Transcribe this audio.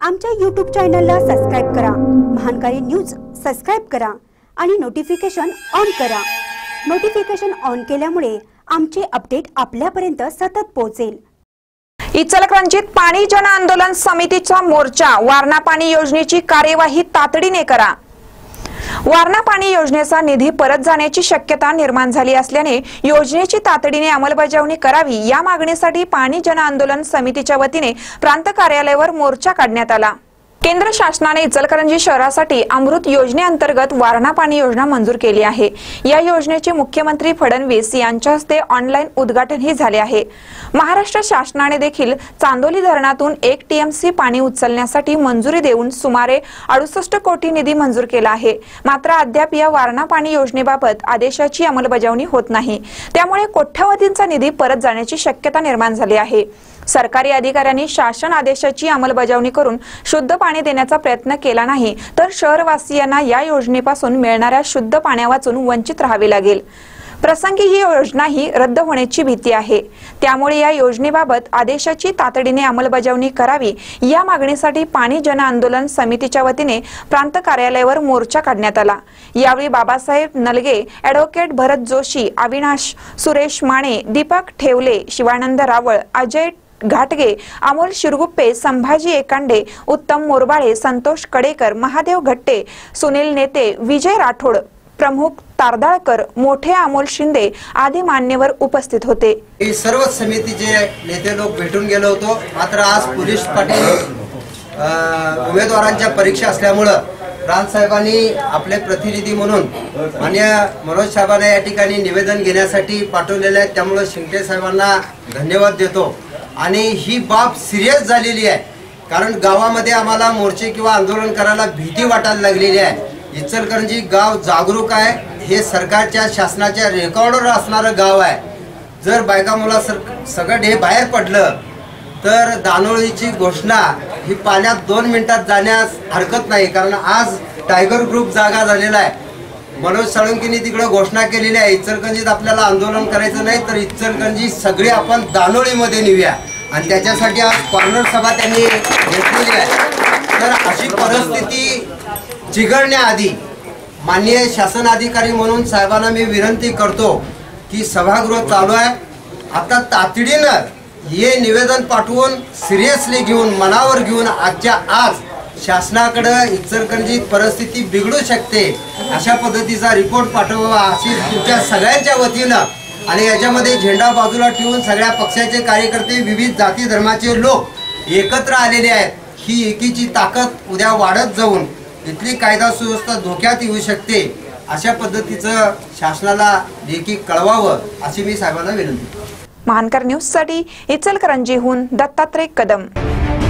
आमच्या YouTube चॅनलला subscribe करा, महानकारी न्यूज सबस्क्राइब करा आणि नोटिफिकेशन ऑन करा। नोटिफिकेशन ऑन केल्यामुळे आमचे अपडेट आपल्यापर्यंत सतत पोहोचेल। इचलकरंजीत पाणी जन आंदोलन समितीचा मोर्चा, वारणा पाणी योजनेची कार्यवाही तातडीने करा। वारणा पाणी योजनेचा निधी परत जाण्याची शक्यता निर्माण झाली असल्याने योजनेची तातडीने अंमलबजावणी करावी या मागणीसाठी पाणी जन आंदोलन समितीच्या वतीने प्रांत कार्यालयावर मोर्चा काढण्यात आला। केंद्र शासनाने इचलकरंजी शहरासाठी अमृत योजनेअंतर्गत वारणा पाणी योजना मंजूर केली आहे। या योजनेचे मुख्यमंत्री फडणवीस यांच्या हस्ते ऑनलाईन उद्घाटनही झाले आहे। महाराष्ट्र शासनाने देखील चांदोली धरणातून 1 टीएमसी पाणी उचलण्यासाठी मंजुरी देऊन सुमारे 68 कोटी निधी मंजूर केला आहे। मात्र अद्याप या वारणा पाणी योजनेबाबत आदेशाची अंमलबजावणी होत नाही, त्यामुळे कोट्यवधींचा निधी परत जाण्याची शक्यता निर्माण झाली आहे। सरकारी अधिकाऱ्यांनी शासन आदेशाची अंमलबजावणी करून शुद्ध पाणी देण्याचा प्रयत्न केला नाही तर शहरवासियांना या योजनेपासून मिळणाऱ्या शुद्ध पाण्यावाचून वंचित राहावे लागेल। प्रसंगी ही योजनाही रद्द होण्याची भीती आहे, त्यामुळे या योजनेबाबत आदेशाची तातडीने अंमलबजावणी करावी या मागणीसाठी पाणी जन आंदोलन समितीच्या वतीने प्रांत कार्यालयावर मोर्चा काढण्यात आला। यावेळी बाबासाहेब नलगे, ॲडव्होकेट भरत जोशी, अविनाश सुरेश माने, दीपक ठेवले, शिवानंद रावळ, अजय घाटगे, अमोल शिरगुप्पे, संभाजी एकांडे, उत्तम मोरबाळे, संतोष कडेकर, महादेव घट्टे, सुनील नेते, विजय राठोड, प्रमुख तारदाळकर, मोठे अमोल शिंदे आदी मान्यवर उपस्थित होते। सर्व समितीचे नेते लोक भेटून गेलो होतो। मात्र आज पोलीस पाटील उमेदवारांच्या परीक्षा असल्यामुळे प्रांत साहेबांनी आपले प्रतिनिधी म्हणून माननीय मनोज साहेबांना या ठिकाणी निवेदन घेण्यासाठी पाठवलेले आहे। त्यामुळे शिंदे साहेबांना धन्यवाद देतो। आणि ही बाब सिरियस झालेली आहे, कारण गावामध्ये आम्हाला मोर्चे किंवा आंदोलन करायला भीती वाटायला लागलेली आहे। इचलकरंजी गाव जागरूक आहे, हे सरकारच्या शासनाच्या रेकॉर्डवर असणारं गाव आहे। जर बायका मुला सगळं हे बाहेर पडलं तर दानोळीची घोषणा ही पाण्यात 2 मिनिटात जाण्यास हरकत नाही, कारण आज टायगर ग्रुप जागा झालेला आहे। मनोज साळुंकेंनी तिकडे घोषणा केलेली आहे, इचलकरंजीत आपल्याला आंदोलन करायचं नाही तर इचलकरंजी सगळे आपण दानोळीमध्ये नेऊया, आणि त्याच्यासाठी आज कॉर्नर सभा त्यांनी घेतलेली आहे। तर अशी परिस्थिती चिघळण्याआधी माननीय शासन अधिकारी म्हणून साहेबांना मी विनंती करतो की सभागृह चालू आहे, आता तातडीनं हे निवेदन पाठवून सिरियसली घेऊन मनावर घेऊन आजच्या आज शासनाकडे इचलकरंजी परिस्थिती बिघडू शकते अशा पद्धतीचा रिपोर्ट पाठवावा अशी तुमच्या सगळ्यांच्या वतीनं, आणि याच्यामध्ये झेंडा बाजूला ठेवून सगळ्या पक्षाचे कार्यकर्ते, विविध जाती धर्माचे लोक एकत्र आलेले आहेत। ही एकीची ताकद उद्या वाढत जाऊन इथली कायदा सुव्यवस्था धोक्यात येऊ शकते, अशा पद्धतीचं शासनाला लेखी कळवावं अशी मी साहेबांना विनंती करतो। महानकर न्यूज साठी इचलकरंजीहून दत्तात्रय कदम।